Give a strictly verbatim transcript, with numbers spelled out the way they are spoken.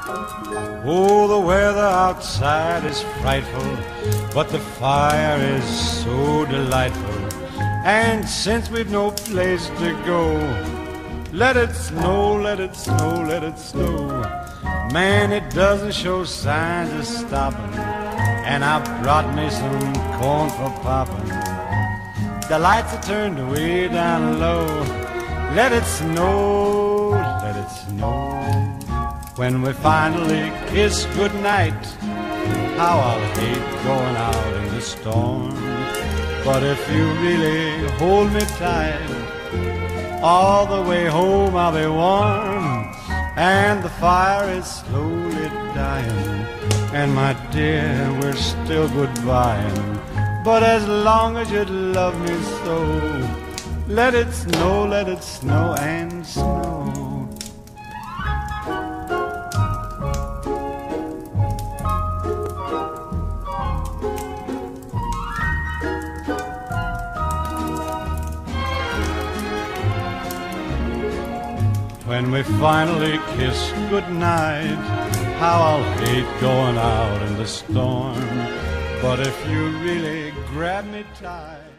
Oh, the weather outside is frightful, but the fire is so delightful. And since we've no place to go, let it snow, let it snow, let it snow. Man, it doesn't show signs of stopping, and I brought me some corn for popping. The lights are turned way down low. Let it snow, let it snow. When we finally kiss goodnight, how I'll hate going out in the storm. But if you really hold me tight, all the way home I'll be warm. And the fire is slowly dying, and my dear, we're still goodbying. But as long as you love me so, let it snow, let it snow and snow. When we finally kiss goodnight, how I'll hate going out in the storm. But if you really grab me tight,